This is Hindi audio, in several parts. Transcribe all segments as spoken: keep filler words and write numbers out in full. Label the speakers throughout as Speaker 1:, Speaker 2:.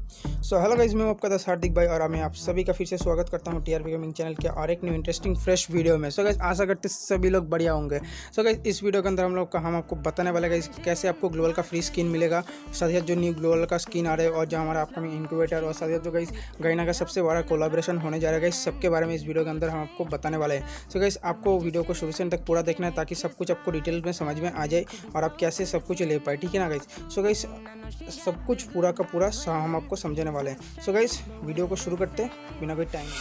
Speaker 1: सो हेलो गाइज, मैं हूं आपका दोस्त हार्दिक भाई और मैं आप सभी का फिर से स्वागत करता हूं टीआरपी गेमिंग चैनल के और एक न्यू इंटरेस्टिंग फ्रेश वीडियो में। सो गाइज आशा करते सभी लोग बढ़िया होंगे। सो गाइज इस वीडियो के अंदर हम लोग का हम आपको बताने वाले गाइज कैसे आपको ग्लोबल का फ्री स्किन मिलेगा, साथ ही जो न्यू ग्लोबल का स्किन आ रहा है और जो हमारा अपकमिंग इंक्यूबेटर और साथ ही जो गाइज गाइना का सबसे बड़ा कोलाब्रेशन होने जा रहा है गाइज, सबके बारे में इस वीडियो के अंदर हम आपको बताने वाले हैं। सो गाइज आपको वीडियो को शुरू से अंत तक पूरा देखना है ताकि सब कुछ आपको डिटेल में समझ में आ जाए और आप कैसे सब कुछ ले पाए, ठीक है ना गाइज। सो गाइज सब कुछ पूरा का पूरा हम आपको समझाने वाले हैं। सो गाइज वीडियो को शुरू करते हैं बिना कोई टाइम।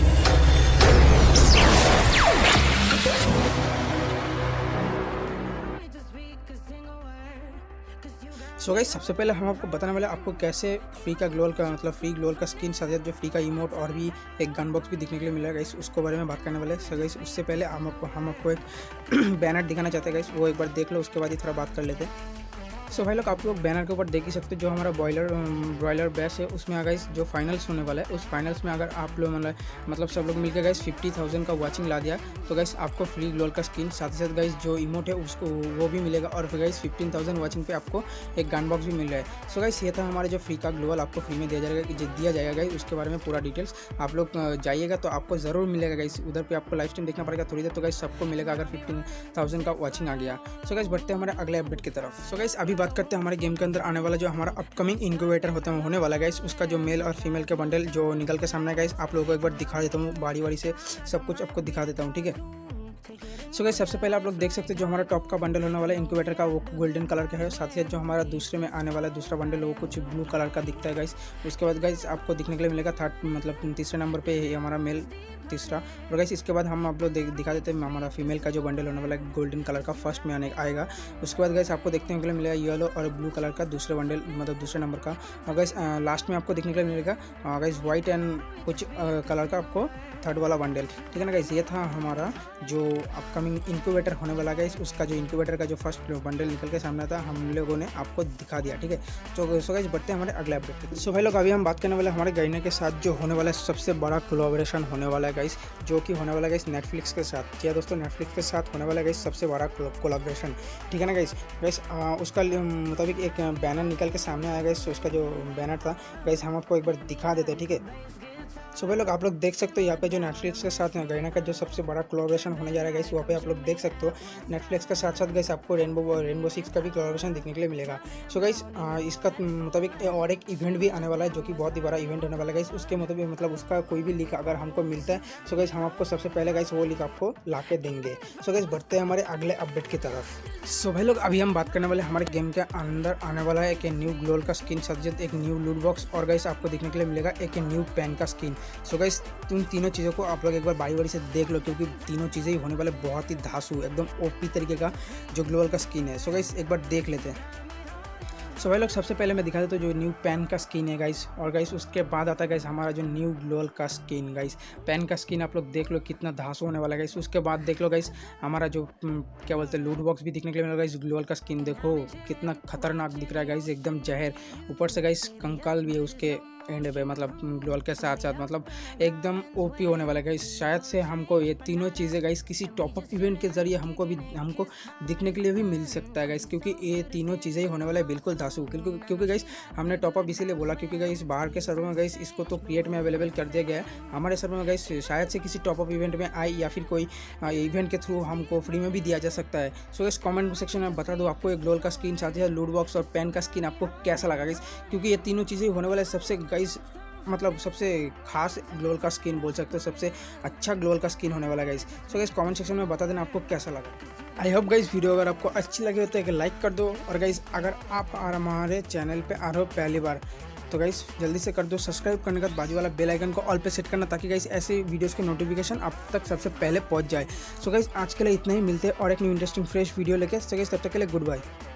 Speaker 1: सो गाइस सबसे पहले हम आपको बताने वाले आपको कैसे फ्री का ग्लोबल का मतलब फ्री ग्लोबल का स्किन साथ जो फ्री का इमोट और भी एक गन बॉक्स भी दिखने के लिए मिलेगा गाइस, उसको बारे में बात करने वाले। सो गाइस उससे पहले हम आपको हम आपको एक बैनर दिखाना चाहते हैं गाइस, वो एक बार देख लो, उसके बाद ही थोड़ा बात कर लेते हैं। सो so भाई लोग आप लोग बैनर के ऊपर देख ही सकते हो जो हमारा बॉयलर ब्रॉयलर बैच है, उसमें अगर जो फाइनल्स होने वाला है उस फाइनल्स में अगर आप लोग मतलब मतलब सब लोग मिलकर गाइस फिफ्टी थाउजेंड का वाचिंग ला दिया तो गाइस आपको फ्री ग्लोबल का स्किन साथ ही साथ गाइस जो इमोट है उसको वो भी मिलेगा और फिर गाइस फिफ्टीन थाउजेंड वाचिंग पे आपको एक गन बॉक्स भी मिल रहा है। सो so गाइस ये था हमारे जो फ्री का ग्लोबल आपको फ्री में दिया जाएगा कि दिया जाएगा गाइस, उसके बारे में पूरा डिटेल्स आप लोग जाइएगा तो आपको ज़रूर मिलेगा गाइस। उधर पे आपको लाइव स्ट्रीम देखना पड़ेगा थोड़ी देर, तो गाइस सबको मिलेगा अगर फिफ्टीन थाउजेंड का वॉचिंग आ गया। सो गाइस बढ़ते हैं हमारे अगले अपडेट की तरफ। सो गाइस अभी बात करते हैं हमारे गेम के अंदर आने वाला जो हमारा अपकमिंग इंक्यूबेटर होता है होने वाला गाइस, उसका जो मेल और फीमेल के बंडल जो निकल के सामने गाइस आप लोगों को एक बार दिखा देता हूँ, बारी बारी से सब कुछ आपको दिखा देता हूँ, ठीक है। सो गाइस सबसे पहले आप लोग देख सकते हो जो हमारा टॉप का बंडल होने वाला है इंक्यूबेटर का वो गोल्डन कलर का है, साथ ही जो हमारा दूसरे में आने वाला दूसरा बंडल वो कुछ ब्लू कलर का दिखता है गाइस। उसके बाद गाइस आपको दिखने के लिए मिलेगा थर्ड मतलब तीसरे नंबर पे है हमारा मेल तीसरा, और गाइस इसके बाद हम आप लोग दिखा देते हैं हमारा फीमेल का जो बंडल होने वाला है गोल्डन कलर का फर्स्ट में आने आएगा। उसके बाद गाइस आपको देखने के लिए मिलेगा येलो और ब्लू कलर का दूसरे बंडल मतलब दूसरे नंबर का, और गाइस लास्ट में आपको देखने के लिए मिलेगा गाइस व्हाइट एंड कुछ कलर का आपको थर्ड वाला बंडल, ठीक है ना गाइस। ये था हमारा जो अपकमिंग इंक्यूबेटर होने वाला गाइस, उसका जो इंक्यूबेटर का जो फर्स्ट बंडल निकल के सामने था हम लोगों ने आपको दिखा दिया, ठीक है। तो सो गाइस बढ़ते हैं हमारे अगले अपडेट। सो भाई लोग अभी हम बात करने वाले हमारे गाइना के साथ जो होने वाला है सबसे बड़ा कोलैबोरेशन होने वाला है गाइस, जो कि होने वाला है गाइस नेटफ्लिक्स के साथ। जी दोस्तों नेटफ्लिक्स के साथ होने वाला है गाइस सबसे बड़ा कोलैबोरेशन, ठीक है ना गाइस। गाइस उसका मुताबिक एक बैनर निकल के सामने आया गाइस, उसका जो बैनर था गाइस हम आपको एक बार दिखा देते हैं, ठीक है। सो भाई लोग आप लोग देख सकते हो यहाँ पे जो नेटफ्लिक्स के साथ गाइना का जो सबसे बड़ा कोलैबोरेशन होने जा रहा है गाइस, वहाँ पे आप लोग देख सकते हो नेटफ्लिक्स के साथ साथ गाइस आपको रेनबो रेनबो सिक्स का भी कोलैबोरेशन देखने के लिए मिलेगा। सो गाइस इसका मुताबिक और एक इवेंट भी आने वाला है जो कि बहुत ही बड़ा इवेंट होने वाला है गाइस, उसके मुताबिक मतलब उसका कोई भी लीक अगर हमको मिलता है सो गाइस हम आपको सबसे पहले गाइस वो लीक आपको ला के देंगे। सो गाइस बढ़ते हैं हमारे अगले अपडेट की तरफ। सो भाई लोग अभी हम बात करने वाले हमारे गेम के अंदर आने वाला है एक न्यू ग्लोबल का स्किन साथ एक न्यू लूट बॉक्स और गाइस आपको देखने के लिए मिलेगा एक न्यू पेन का स्किन। सो गाइस तुम तीनों चीज़ों को आप लोग एक बार बारी बारी से देख लो क्योंकि तीनों चीज़ें ही होने वाले बहुत ही धांसू एकदम ओपी तरीके का जो ग्लोबल का स्किन है। सो गाइस एक बार देख लेते हैं। सो भाई लोग सबसे पहले मैं दिखा देता हूँ जो न्यू पेन का स्किन है गाइस, और गाइस उसके बाद आता है गाइस हमारा जो न्यू ग्लोबल का स्किन। गाइस पेन का स्किन आप लोग देख लो कितना धांसू होने वाला है गाइस। उसके बाद देख लो गाइस हमारा जो क्या बोलते हैं लूट बॉक्स भी दिखने के लिए मिलेगा गाइस। ग्लोबल का स्किन देखो कितना खतरनाक दिख रहा है गाइस, एकदम जहर, ऊपर से गाइस कंकाल भी है उसके एंड पे मतलब ग्लोबल के साथ साथ मतलब एकदम ओपी होने वाला है गाइस। शायद से हमको ये तीनों चीज़ें गाइस किसी टॉपअप इवेंट के जरिए हमको भी हमको दिखने के लिए भी मिल सकता है गाइस, क्योंकि ये तीनों चीज़ें ही होने वाला है बिल्कुल धांसू। क्योंकि क्योंकि गाइस हमने टॉपअप इसीलिए बोला क्योंकि गाइस बाहर के सर्वर में गाइस इसको तो क्रिएट में अवेलेबल कर दिया गया है, हमारे सर्वर में गाइस शायद से किसी टॉपअप इवेंट में आए या फिर कोई इवेंट के थ्रू हमको फ्री में भी दिया जा सकता है। सो गाइस कमेंट सेक्शन में बता दो आपको एक ग्लोबल का स्किन साथ ही लूट बॉक्स और पेन का स्किन आपको कैसा लगा गाइस, क्योंकि ये तीनों चीज़ें होने वाले सबसे गाइस मतलब सबसे खास ग्लोबल का स्किन बोल सकते हो, सबसे अच्छा ग्लोबल का स्किन होने वाला guys. So guys comment section में बता देना आपको कैसा लगा। आई होप गाइस वीडियो अगर आपको अच्छी लगी हो तो एक लाइक कर दो, और गाइस अगर आप हमारे चैनल पे आ रहे हो पहली बार तो गाइस जल्दी से कर दो सब्सक्राइब करने के बाद बाजू वाला बेल आइकन को ऑल पे सेट करना ताकि गाइस ऐसे वीडियोस की नोटिफिकेशन आप तक सबसे पहले पहुंच जाए। सो गाइस आज के लिए इतना ही, मिलते हैं और एक न्यू इंटरेस्टिंग फ्रेश वीडियो लेके। सो गाइस तब तक के लिए गुड बाय।